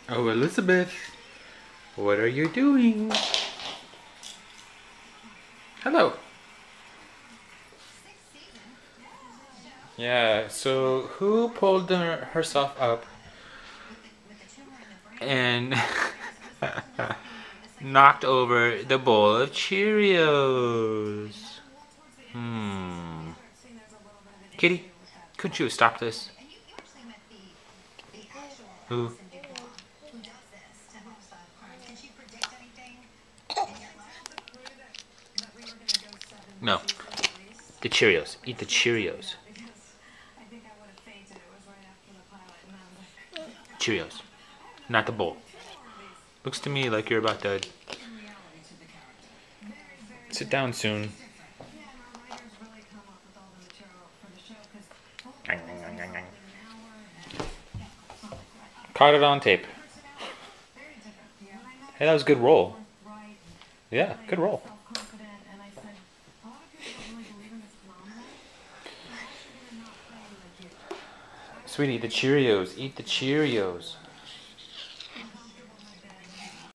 Oh, Elizabeth, what are you doing? Hello. Yeah, so who pulled herself up and knocked over the bowl of Cheerios? Kitty, couldn't you stop this? Who? No. The Cheerios. Eat the Cheerios. Cheerios. Not the bowl. Looks to me like you're about to sit down soon. Caught it on tape. Hey, that was a good roll. Yeah, good roll. Sweetie, the Cheerios. Eat the Cheerios.